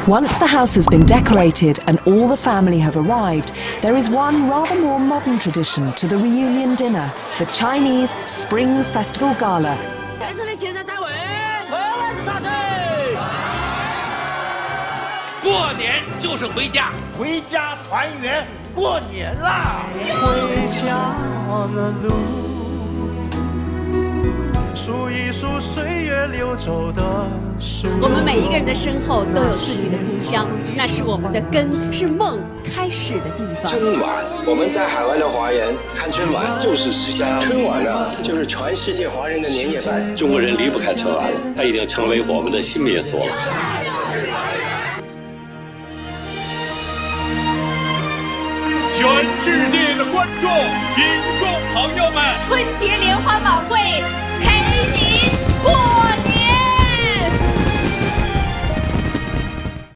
Once the house has been decorated and all the family have arrived, there is one rather more modern tradition to the reunion dinner, the Chinese Spring Festival Gala. 在这里铁山三委，全是大队。 过年就是回家， 回家团圆，过年啦！ 回家的路，数一数岁月流走的树。 我们每一个人的身后都有自己的故乡，那是我们的根，是梦开始的地方。 春晚，我们在海外的华人看春晚就是思乡。 春晚呢，就是全世界华人的年夜饭。 中国人离不开春晚，它已经成为我们的新民俗了。 全世界的观众、听众朋友们， 春节联欢晚会陪您过年。